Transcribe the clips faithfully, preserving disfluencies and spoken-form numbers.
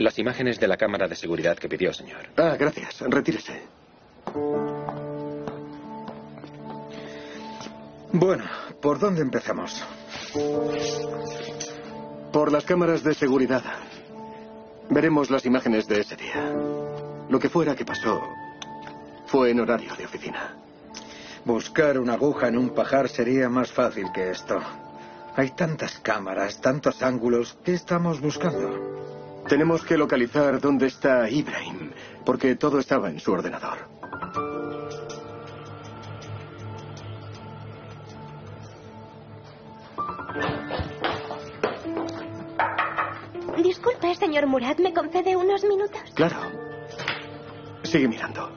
Las imágenes de la cámara de seguridad que pidió, señor. Ah, gracias. Retírese. Bueno, ¿por dónde empezamos? Por las cámaras de seguridad. Veremos las imágenes de ese día. Lo que fuera que pasó fue en horario de oficina. Buscar una aguja en un pajar sería más fácil que esto. Hay tantas cámaras, tantos ángulos. ¿Qué estamos buscando? Tenemos que localizar dónde está Ibrahim, porque todo estaba en su ordenador. Disculpe, señor Murad, ¿me concede unos minutos? Claro. Sigue mirando.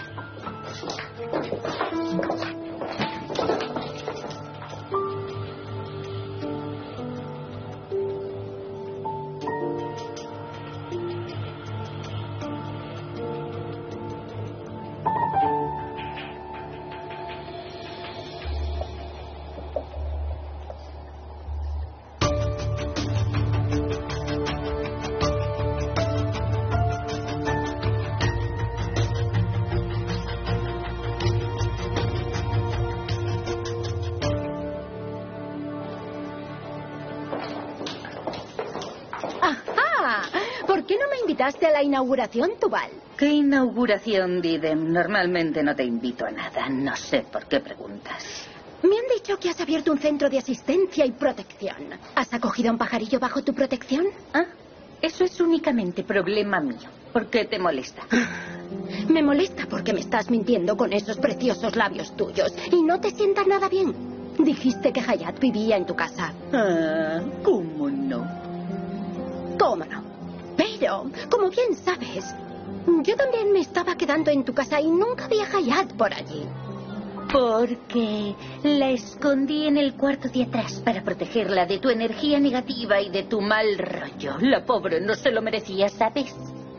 ¿Invitaste a la inauguración, Tubal? ¿Qué inauguración, Didem? Normalmente no te invito a nada. No sé por qué preguntas. Me han dicho que has abierto un centro de asistencia y protección. ¿Has acogido a un pajarillo bajo tu protección? Ah, eso es únicamente problema mío. ¿Por qué te molesta? Me molesta porque me estás mintiendo con esos preciosos labios tuyos y no te sientas nada bien. Dijiste que Hayat vivía en tu casa. Ah, ¿cómo no? ¿Cómo no? Pero, como bien sabes, yo también me estaba quedando en tu casa y nunca vi a Hayat por allí. Porque la escondí en el cuarto de atrás para protegerla de tu energía negativa y de tu mal rollo. La pobre no se lo merecía, ¿sabes?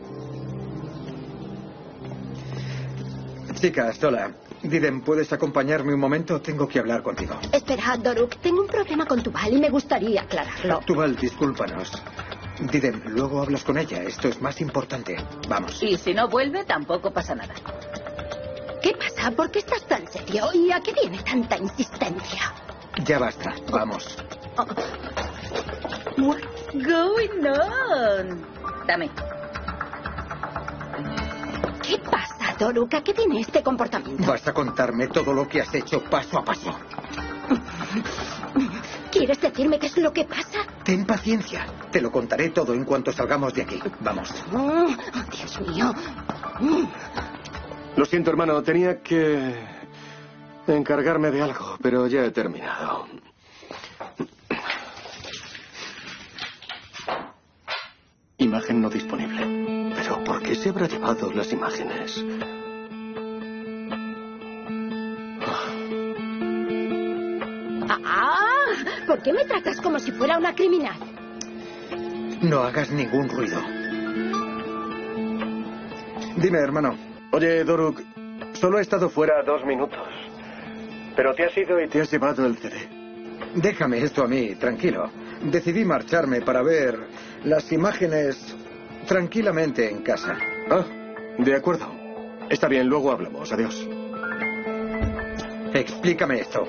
Chicas, hola. Didem, ¿puedes acompañarme un momento? Tengo que hablar contigo. Espera, Doruk, tengo un problema con Tubal y me gustaría aclararlo. Tubal, discúlpanos. Didem, luego hablas con ella. Esto es más importante. Vamos. Y si no vuelve, tampoco pasa nada. ¿Qué pasa? ¿Por qué estás tan serio? ¿Y a qué viene tanta insistencia? Ya basta. Vamos. Oh. What's going on? Dame. ¿Qué pasa, Doruk? ¿A qué viene este comportamiento? Vas a contarme todo lo que has hecho paso a paso. ¿Quieres decirme qué es lo que pasa? Ten paciencia. Te lo contaré todo en cuanto salgamos de aquí. Vamos. Oh, Dios mío. Lo siento, hermano. Tenía que encargarme de algo, pero ya he terminado. Imagen no disponible. ¿Pero por qué se habrá llevado las imágenes? ¡Ah! ¿Por qué me tratas como si fuera una criminal? No hagas ningún ruido. Dime, hermano. Oye, Doruk, solo he estado fuera dos minutos. Pero te has ido y te has llevado el C D. Déjame esto a mí, tranquilo. Decidí marcharme para ver las imágenes tranquilamente en casa. Ah, de acuerdo. Está bien, luego hablamos. Adiós. Explícame esto.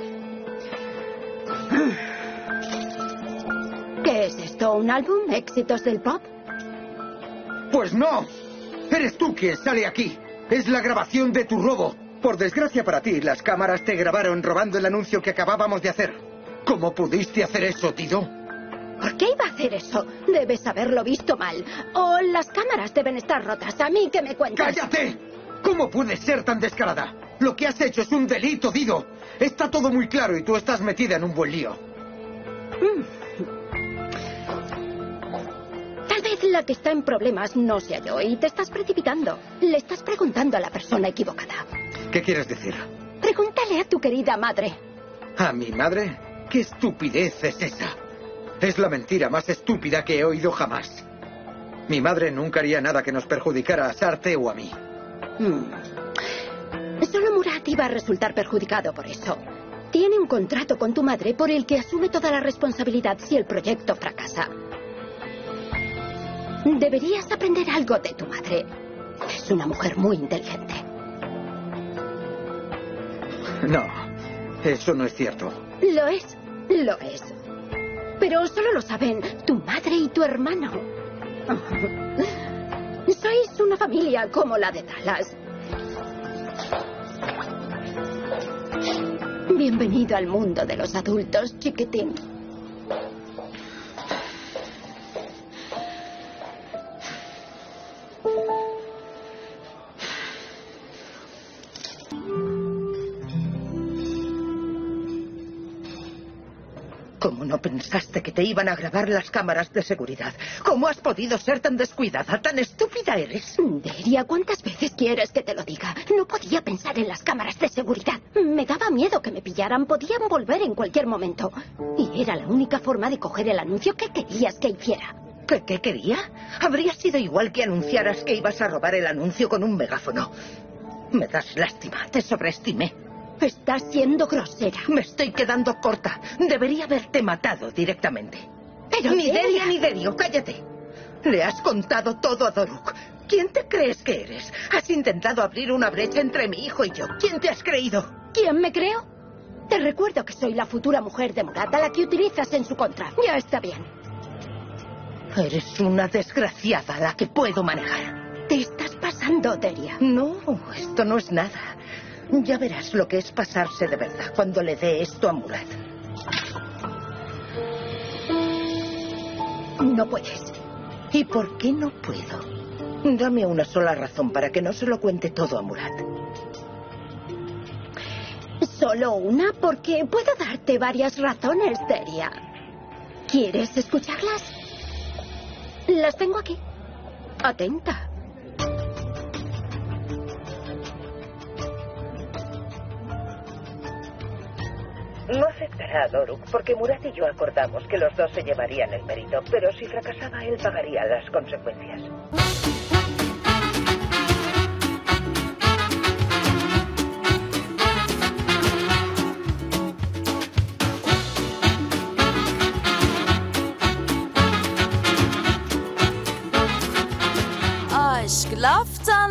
¿Qué es esto? ¿Un álbum? ¿Éxitos del pop? Pues no. Eres tú quien sale aquí. Es la grabación de tu robo. Por desgracia para ti, las cámaras te grabaron robando el anuncio que acabábamos de hacer. ¿Cómo pudiste hacer eso, Tido? ¿Por qué iba a hacer eso? Debes haberlo visto mal. O las cámaras deben estar rotas. ¿A mí qué me cuentas? ¡Cállate! ¿Cómo puedes ser tan descarada? Lo que has hecho es un delito, Dido. Está todo muy claro y tú estás metida en un buen lío. Mm. Tal vez la que está en problemas no sea yo y te estás precipitando. Le estás preguntando a la persona equivocada. ¿Qué quieres decir? Pregúntale a tu querida madre. ¿A mi madre? ¿Qué estupidez es esa? Es la mentira más estúpida que he oído jamás. Mi madre nunca haría nada que nos perjudicara a Sarte o a mí. Hmm. Solo Murat iba a resultar perjudicado por eso. Tiene un contrato con tu madre por el que asume toda la responsabilidad si el proyecto fracasa. Deberías aprender algo de tu madre. Es una mujer muy inteligente. No, eso no es cierto. Lo es, lo es. Pero solo lo saben tu madre y tu hermano. Sois una familia como la de Dallas. Bienvenido al mundo de los adultos, chiquitín. ¿Cómo no pensaste que te iban a grabar las cámaras de seguridad? ¿Cómo has podido ser tan descuidada? ¿Tan estúpida eres? Deria, ¿cuántas veces quieres que te lo diga? No podía pensar en las cámaras de seguridad. Me daba miedo que me pillaran. Podían volver en cualquier momento. Y era la única forma de coger el anuncio que querías que hiciera. ¿Qué, qué quería? Habría sido igual que anunciaras que ibas a robar el anuncio con un megáfono. Me das lástima. Te sobreestimé. Estás siendo grosera. Me estoy quedando corta. Debería haberte matado directamente. Pero ni Deria... Deria ni Derio, cállate. Le has contado todo a Doruk. ¿Quién te crees que eres? Has intentado abrir una brecha entre mi hijo y yo. ¿Quién te has creído? ¿Quién me creo? Te recuerdo que soy la futura mujer de Murat, a la que utilizas en su contra. Ya está bien. Eres una desgraciada a la que puedo manejar. Te estás pasando, Deria. No, esto no es nada. Ya verás lo que es pasarse de verdad cuando le dé esto a Murat. No puedes. ¿Y por qué no puedo? Dame una sola razón para que no se lo cuente todo a Murat. Solo una, porque puedo darte varias razones, Deria. ¿Quieres escucharlas? Las tengo aquí. Atenta. No afectará a Doruk porque Murat y yo acordamos que los dos se llevarían el mérito, pero si fracasaba él pagaría las consecuencias. Aşk laftan